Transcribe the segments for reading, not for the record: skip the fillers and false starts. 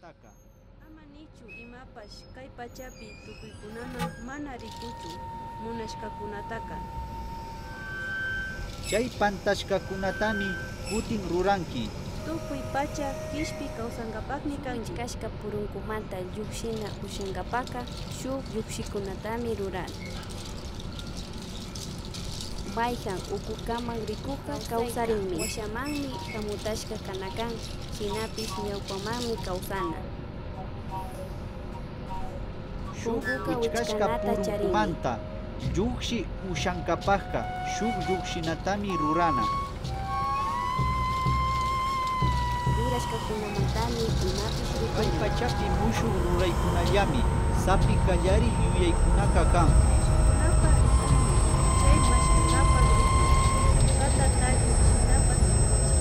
kunataka. Amanichu imapash kay pachapi tukuykunama mana rikuchu munashkakunataka. Chay pantashkakunatami kutin ruranki. Tukuy pacha kishpi kawsankapakmi kanki. Kashka purunkumanta llukshina ushankapaka shuk llukshikunatami rurani. Bayhan ukukaman rikuka kawsarinmi. Washamanmi hamutashka kanakan, shinapis ñawpamanmi kawsana. Shuk ichkashka purunkumanta llukshi ushankapaka shuk llukshinatami rurana. Rurashkakunamantami imapis Kay rikuni. pachapi mushuk ruraykunallami sapi kallari yuyaykunaka kan. Napa rikuni, chay mashkapa rikuni, kata talli shinapa rikuni.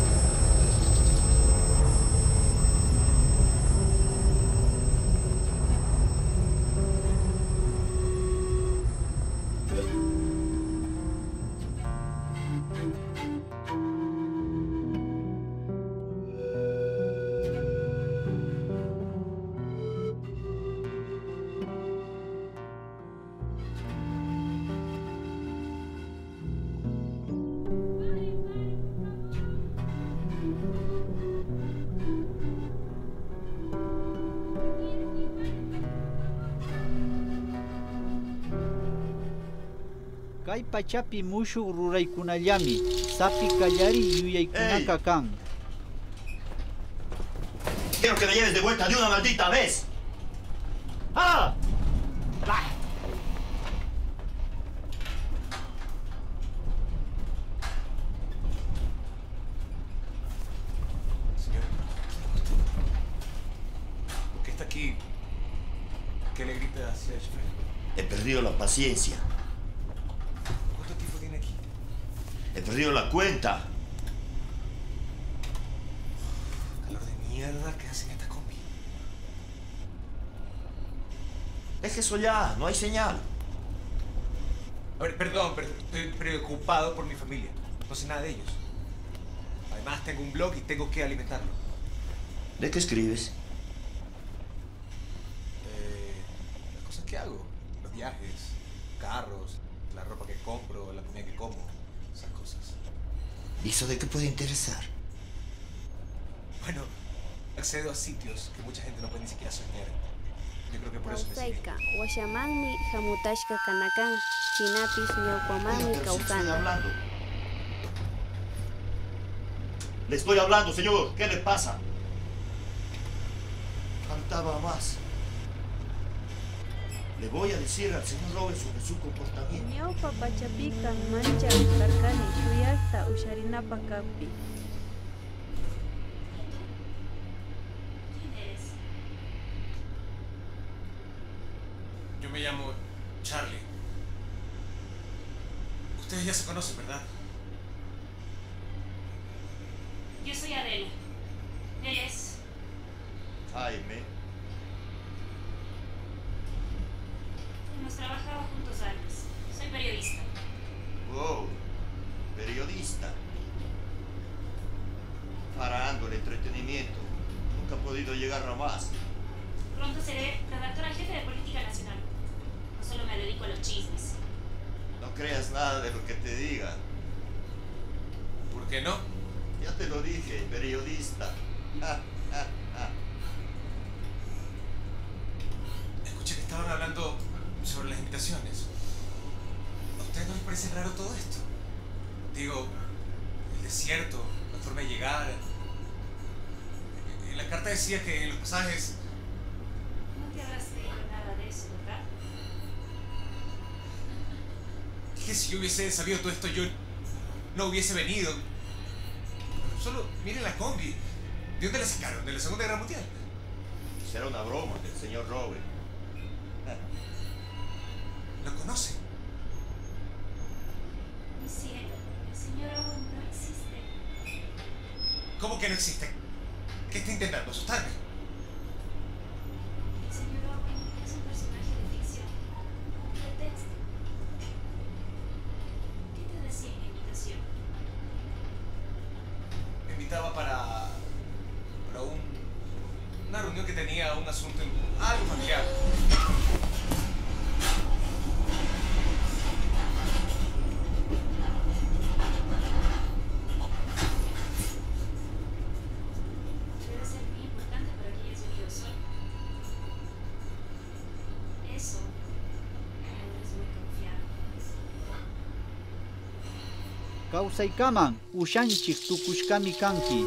Kay pachapi mushuk ruraykunallami sapi kallari yuyaykunaka kan. Quiero que me lleves de vuelta de una maldita vez. ¡Ah! Señor, ¿por qué está aquí? ¿Qué le grita hacia el chofer? He perdido la paciencia. ¿Cuánto tiempo tiene aquí? He perdido la cuenta. Calor de mierda que hacen esta combi. Deje eso ya, no hay señal. A ver, perdón, pero estoy preocupado por mi familia. No sé nada de ellos. Además, tengo un blog y tengo que alimentarlo. ¿De qué escribes? Las cosas que hago. Los viajes, carros, la ropa que compro, la comida que como. Esas cosas. ¿Y eso de qué puede interesar? Bueno, accedo a sitios que mucha gente no puede ni siquiera soñar. Yo creo que por eso me siguen. Kawsayka washamanmi hamutashka kanakan, shinapis ñawpamanmi Pero si estoy kawsana. hablando. Le estoy hablando, señor. ¿Qué le pasa? Faltaba más. Le voy a decir al señor Robert sobre su comportamiento. Ñawpa pachapika mancha karkani shuyasta usharinapa kapi. Yo me llamo Charlie. Ustedes ya se conocen, ¿verdad? Yo soy Adela. Él es. Jaime. Hemos trabajado juntos antes. Soy periodista. Wow. Periodista. Parando el entretenimiento. Nunca ha podido llegar a más. Pronto seré redactora jefe de política nacional. No solo me dedico a los chismes. No creas nada de lo que te diga. ¿Por qué no? Ya te lo dije, periodista. Escuché que estaban hablando sobre las invitaciones. ¿A ustedes no les parece raro todo esto? Digo, el desierto, la forma de llegar. En la carta decía que en los pasajes... No te habrás leído nada de eso, ¿verdad? Que si yo hubiese sabido todo esto, yo no hubiese venido. Solo miren la combi. ¿De dónde la sacaron? ¿De la Segunda Guerra Mundial? Será una broma del señor Robert. ¿Lo conocen? Mi cielo, el señor aún no existe. ¿Cómo que no existe? ¿Qué está intentando? ¿Asustarme? El señor Owen es un personaje de ficción. Un pretexto. ¿Qué te decía en la invitación? Me invitaba para una reunión que tenía Kawsaykaman ushanchik tukushkami kanki.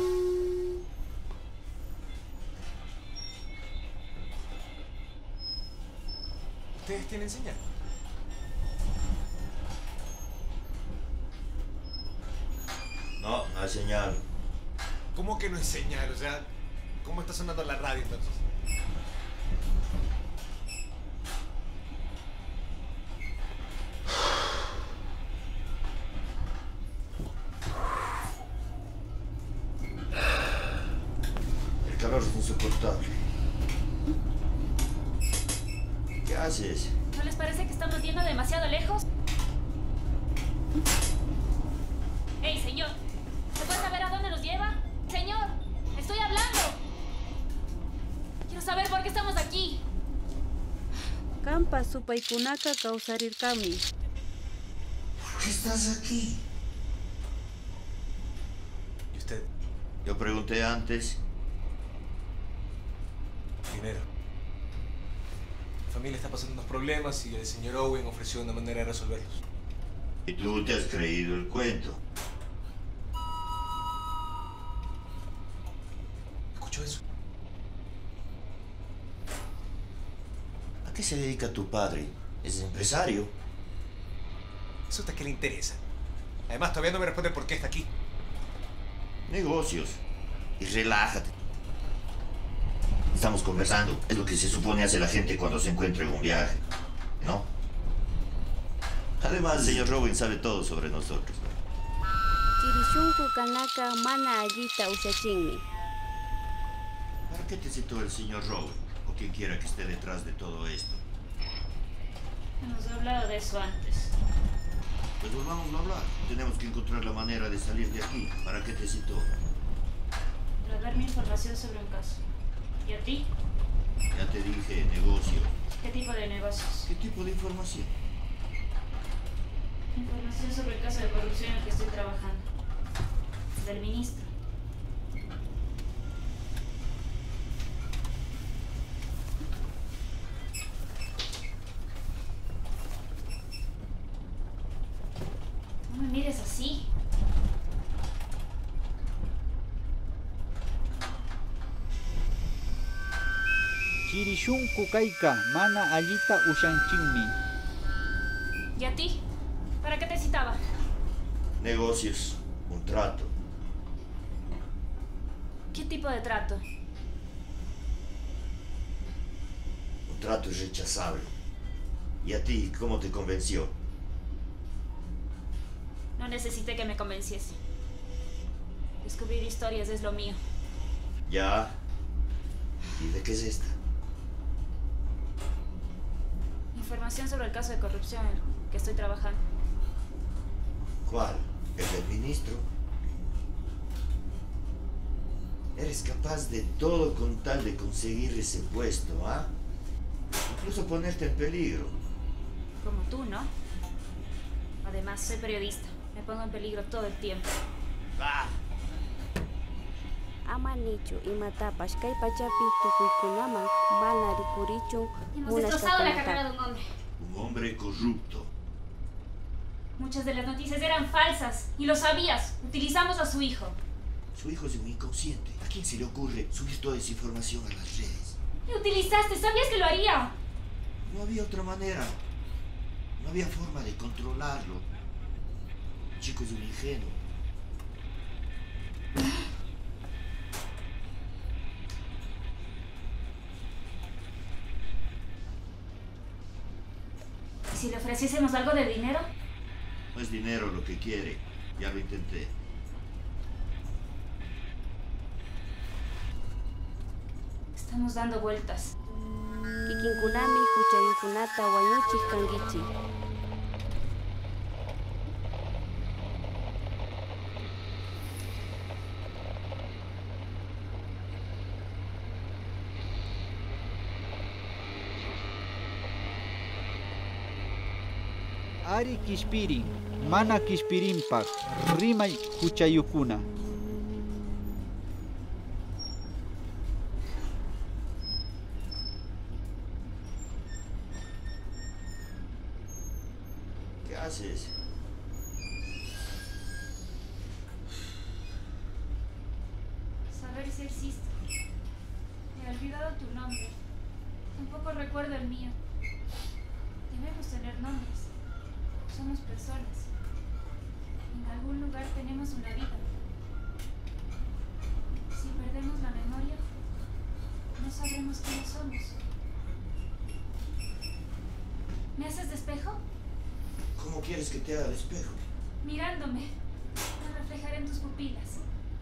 ¿Ustedes tienen señal? No, no hay señal. ¿Cómo que no hay señal? O sea, ¿cómo está sonando la radio entonces? El calor es insoportable. ¿Qué haces? ¿No les parece que estamos yendo demasiado lejos? ¡Ey, señor! ¿Se puede saber a dónde nos lleva? ¡Señor! ¡Estoy hablando! Quiero saber por qué estamos aquí. Kampa supaykunaka kawsarirkami. ¿Por qué estás aquí? ¿Y usted? Yo pregunté antes. Dinero. Mi familia está pasando unos problemas y el señor Owen ofreció una manera de resolverlos. Y tú te has creído el cuento. ¿Escuchó eso? ¿A qué se dedica tu padre? ¿Es empresario? ¿Eso hasta qué le interesa? Además, todavía no me responde por qué está aquí. Negocios. Y relájate. Estamos conversando. Es lo que se supone hace la gente cuando se encuentra en un viaje. ¿No? Además, el señor Robin sabe todo sobre nosotros. Chirishunku kanaka mana allita ushachinmi. ¿Para qué te citó el señor Robin? O quien quiera que esté detrás de todo esto. Hemos hablado de eso antes. Pues volvamos a hablar. Tenemos que encontrar la manera de salir de aquí. ¿Para qué te citó? Para darme información sobre un caso. ¿Y a ti? Ya te dije, negocio. ¿Qué tipo de negocios? ¿Qué tipo de información? Información sobre el caso de corrupción en el que estoy trabajando. Del ministro. No me mires así. Chirishunku kayka mana allita ushanchinmi. ¿Y a ti? ¿Para qué te citaba? Negocios. Un trato. ¿Qué tipo de trato? Un trato irrechazable. ¿Y a ti cómo te convenció? No necesité que me convenciese. Descubrir historias es lo mío. Ya. ¿Y de qué es esta? Información sobre el caso de corrupción en el que estoy trabajando. ¿Cuál? ¿El del ministro? Eres capaz de todo con tal de conseguir ese puesto, ¿ah? Incluso ponerte en peligro. Como tú, ¿no? Además, soy periodista. Me pongo en peligro todo el tiempo. ¡Ah! Ama nichu imatapash kay pachapi tukuykunaman mana rikurichun Hemos destrozado la carrera de un hombre. Un hombre corrupto. Muchas de las noticias eran falsas. Y lo sabías. Utilizamos a su hijo. Su hijo es un inconsciente. ¿A quién se le ocurre subir toda esa información a las redes? Me utilizaste. Sabías que lo haría. No había otra manera. No había forma de controlarlo. El chico es un ingenuo. ¿Y si le ofreciésemos algo de dinero? No es dinero lo que quiere. Ya lo intenté. Estamos dando vueltas. Kikinkunami huchayukunata wañuchik kankichi. Ari kishpirin, mana kishpirinpak, rimay huchayukuna. ¿Qué haces? existe. Me he olvidado tu nombre. Tampoco recuerdo el mío. Debemos tener nombres. Somos personas. En algún lugar tenemos una vida. Si perdemos la memoria, no sabremos quiénes somos. ¿Me haces de espejo? ¿Cómo quieres que te haga el espejo? Mirándome. Me reflejaré en tus pupilas.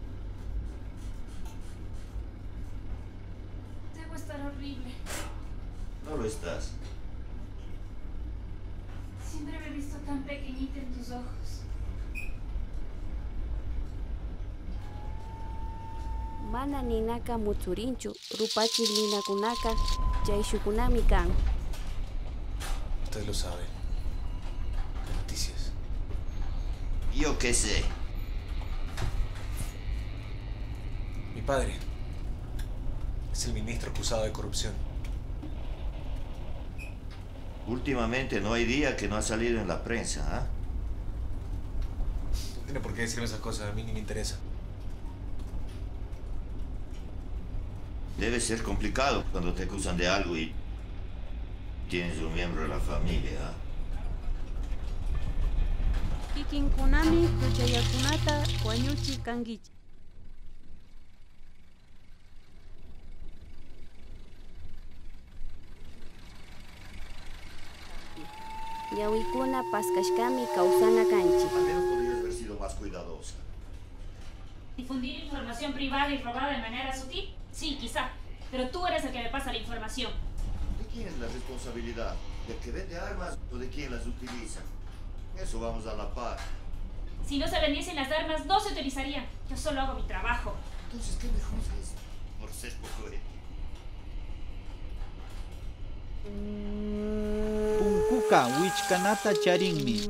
Debo estar horrible. No lo estás. Siempre me he visto tan pequeñita en tus ojos. Mana ninaka mutsurinchu, rupachi linakunaka, chayshukunami kan. Usted lo sabe. Noticias. Yo qué sé. Mi padre es el ministro acusado de corrupción. Últimamente no hay día que no ha salido en la prensa, ¿ah? No tiene por qué decirme esas cosas, a mí ni me interesa. Debe ser complicado cuando te acusan de algo y tienes un miembro de la familia, ¿ah? Kikinkunami kuchayakunata wañuchi kankichi. Yawikuna paskashkami kausana kanchi. Al menos podrías haber sido más cuidadosa. ¿Difundir información privada y robada de manera sutil? Sí, quizá. Pero tú eres el que me pasa la información. ¿De quién es la responsabilidad? ¿Del que vende armas o de quién las utiliza? Eso vamos a la par. Si no se vendiesen las armas, no se utilizarían. Yo solo hago mi trabajo. Entonces, ¿qué me juzgues? Por ser poco ético. Punkuka wichkanata charinmi.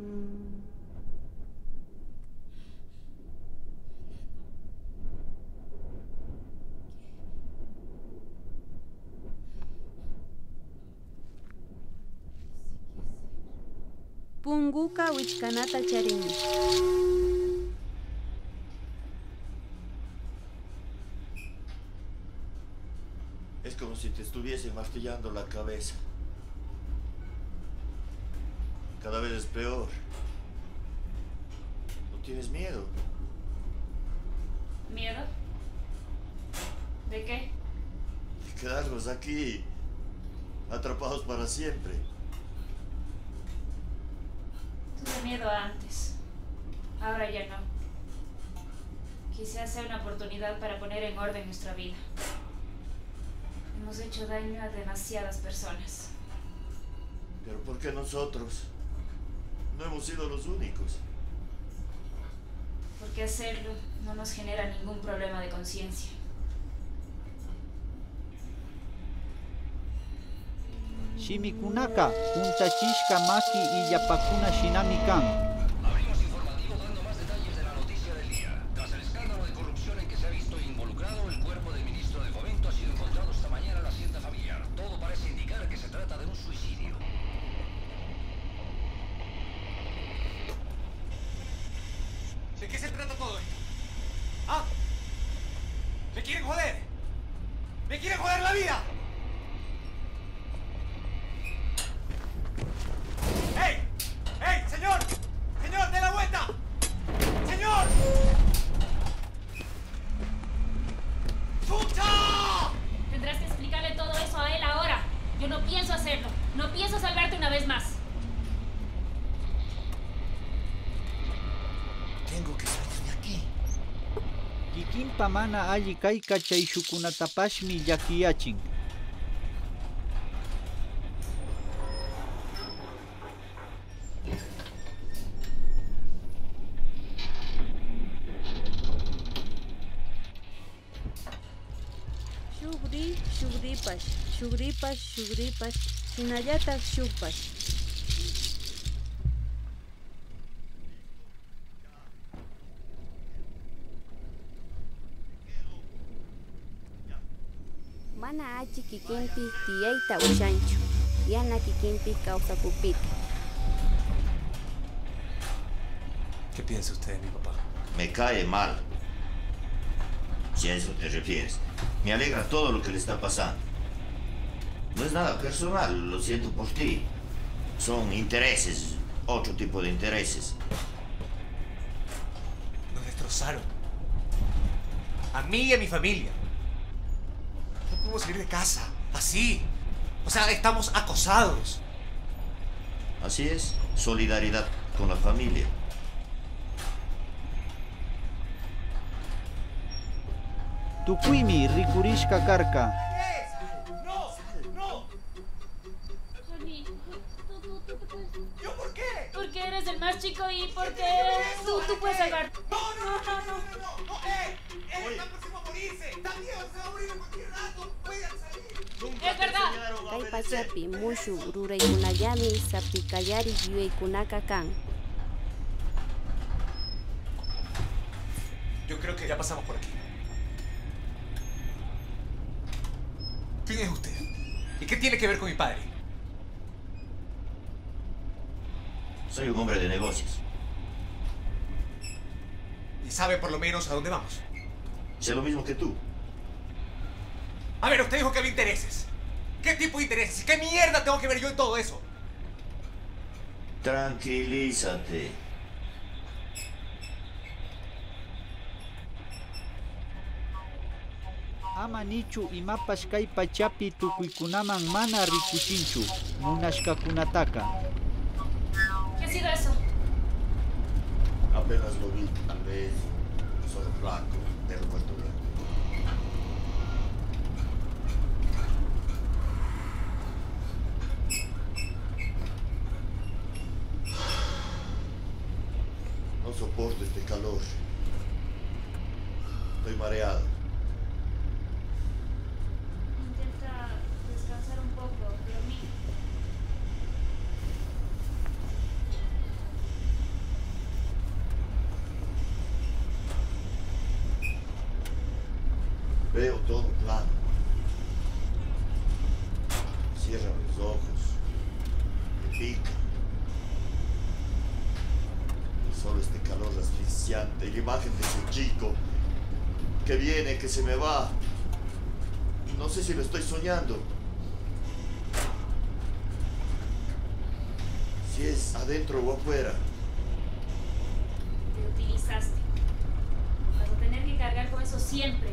Punguka wichkanata charinmi. Es como si te estuviesen martillando la cabeza. Cada vez es peor. ¿No tienes miedo? ¿Miedo? ¿De qué? De quedarnos aquí, atrapados para siempre. Tuve miedo antes. Ahora ya no. Quizás sea una oportunidad para poner en orden nuestra vida. Hemos hecho daño a demasiadas personas. ¿Pero por qué nosotros? No hemos sido los únicos. Porque hacerlo no nos genera ningún problema de conciencia. Shimikunaka juntachishka maki y yapakuna shinami kan. Abrimos informativo dando más detalles de la noticia del día. Tras el escándalo de corrupción en que se ha visto involucrado, el cuerpo del ministro de Fomento ha sido encontrado esta mañana en la hacienda familiar. Todo parece indicar que se trata de un suicidio. ¿De qué se trata todo esto? ¿Ah? ¿Me quieren joder? ¿Me quieren joder la vida? ¡Ey! ¡Ey, señor! ¡Señor, de la vuelta! ¡Señor! ¡Chucha! Tendrás que explicarle todo eso a él ahora. Yo no pienso hacerlo. No pienso salvarte una vez más. Tengo que salir de aquí. Kikinpa mana alli kayka chayshukunatapashmi llakiyachin. Shugri, shugripash, shugripash, shugripash, shinallatas shugpash. Mana achi kikinpi tiyayta ushanchu. Yana kikinpi kawsakupita. ¿Qué piensa usted de mi papá? Me cae mal. Si a eso te refieres. Me alegra todo lo que le está pasando. No es nada personal, lo siento por ti. Son intereses, otro tipo de intereses. Nos destrozaron. A mí y a mi familia. No podemos salir de casa, así. O sea, estamos acosados. Así es, solidaridad con la familia. Tukuimi rikurishka karka. Johnny, tú puedes. ¿Yo por qué? Porque eres el más chico y porque tú puedes salvar. No. Él está próximo a morirse. Está viejo, se va a morir en cualquier rato. Pueden salir. Es verdad. Kay pachapi mushu ruraykunallami sapikallari yuyaykunaka kan. Yo creo que ya pasamos por aquí. ¿Quién es usted? ¿Y qué tiene que ver con mi padre? Soy un hombre de negocios. ¿Y sabe por lo menos a dónde vamos? Sé lo mismo que tú. A ver, usted dijo que había intereses. ¿Qué tipo de intereses? ¿Y qué mierda tengo que ver yo en todo eso? Tranquilízate. Ama nichu imapas kay pachapi tukuykunaman mana rikushinchu munashkakunataka. ¿Qué ha sido eso? Apenas lo vi, tal vez solo flaco, pero muerto bien. No soporto este calor. Estoy mareado. Intenta descansar un poco, dormir. Veo todo claro. Cierra los ojos. Me pica. Y solo este calor asfixiante y la imagen de ese chico que viene, que se me va. No sé si lo estoy soñando. Si es adentro o afuera. Te utilizaste. Vas a tener que cargar con eso siempre.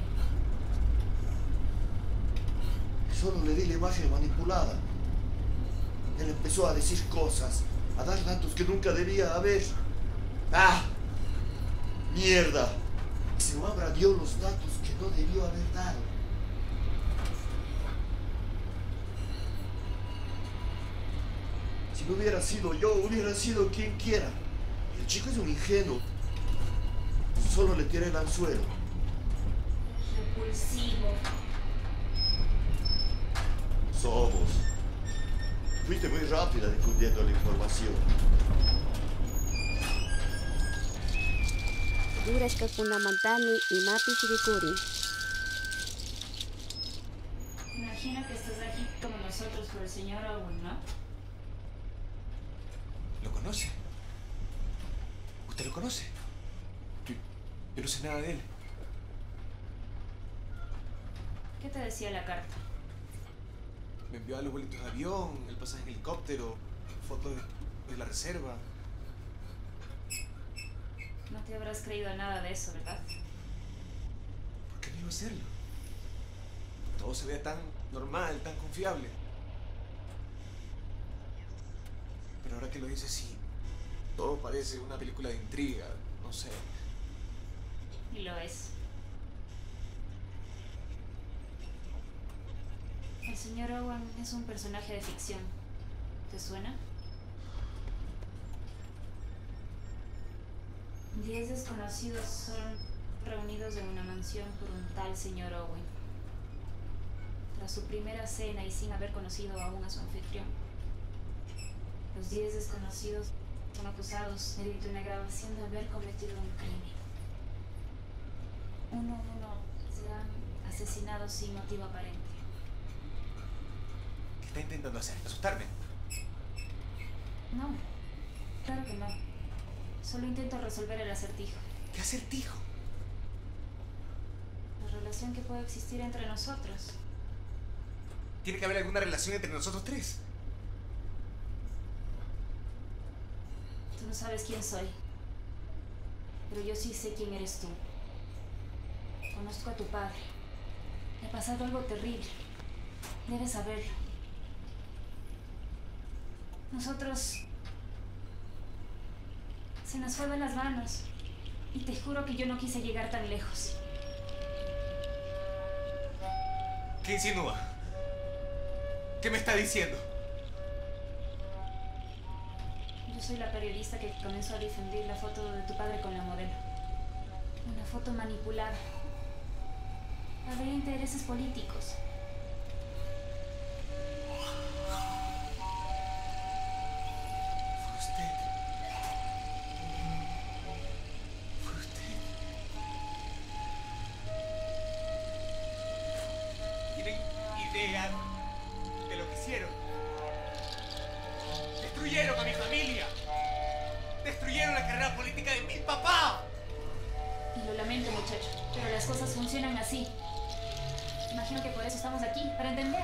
Solo le di la imagen manipulada. Él empezó a decir cosas, a dar datos que nunca debía haber. ¡Ah! ¡Mierda! Xiomara dio los datos que no debió haber dado. Si no hubiera sido yo, hubiera sido quien quiera. El chico es un ingenuo. Solo le tiré el anzuelo. Repulsivo. Somos. Fuiste muy rápida difundiendo la información. Durashkakunamantami imapis rikurin. Imagino que estás aquí como nosotros por el señor Owen, ¿no? ¿Lo conoce? ¿Usted lo conoce? Yo no sé nada de él. ¿Qué te decía la carta? Me envió los boletos de avión, el pasaje en helicóptero, fotos de la reserva. No te habrás creído nada de eso, ¿verdad? ¿Por qué no iba a hacerlo? Todo se ve tan normal, tan confiable. Pero ahora que lo dices, sí, todo parece una película de intriga, no sé. Y lo es. El señor Owen es un personaje de ficción. ¿Te suena? 10 desconocidos son reunidos en una mansión por un tal señor Owen. Tras su primera cena y sin haber conocido aún a su anfitrión, los 10 desconocidos son acusados mediante una grabación de haber cometido un crimen. Uno a uno serán asesinados sin motivo aparente. ¿Qué está intentando hacer? ¿Asustarme? No, claro que no. Solo intento resolver el acertijo. ¿Qué acertijo? Los relación que puede existir entre nosotros. Tiene que haber alguna relación entre nosotros tres. Tú no sabes quién soy, pero yo sí sé quién eres tú. Conozco a tu padre. Le ha pasado algo terrible. Debes saberlo. Nosotros... Se nos fue de las manos. Y te juro que yo no quise llegar tan lejos. ¿Qué insinúa? ¿Qué me está diciendo? Yo soy la periodista que comenzó a difundir la foto de tu padre con la modelo. Una foto manipulada. Habría intereses políticos. Fue usted. Fue usted. ¿Tienen idea de lo que hicieron? Destruyeron a mi familia. Destruyeron la carrera política de mi papá. Y lo lamento, muchacho, pero las cosas funcionan así. Imagino que por eso estamos aquí, para entender.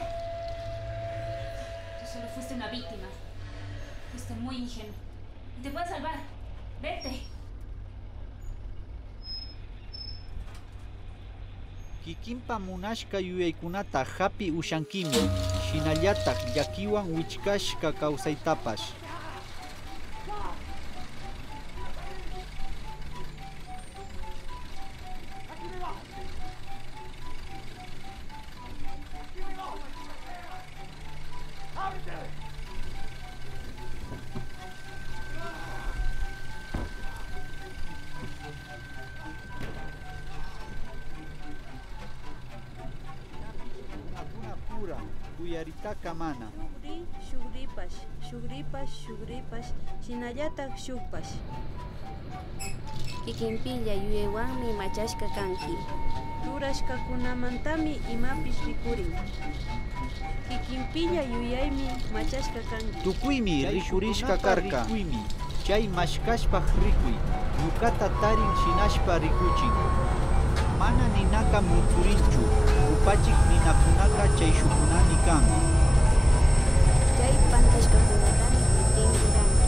Tú solo fuiste una víctima. Fuiste muy ingenuo. Y te puedes salvar. Vete. Kikinpa munashka yuyaykunata hapi ushankimi. Shinallatak llakiwan wichkashka kawsaytapash. Pura, Kuyaritaka mana. Shugripash, shinallatak shukpash. Kikinpilla yuyaywanmi machashka kanki. Turashkakunamantami imapish rikurin. Kikinpilla yuyaymi machashka kanki. Tukuymi rikurishka karka. Chay mashkashpaq rikuy. Ñukata tarin shinashpa rikuchin. Mana ninaka mutsurinchu. Upachik ninakunaka chay shukunani kan. Chay pantashkakunatami kutinguranki.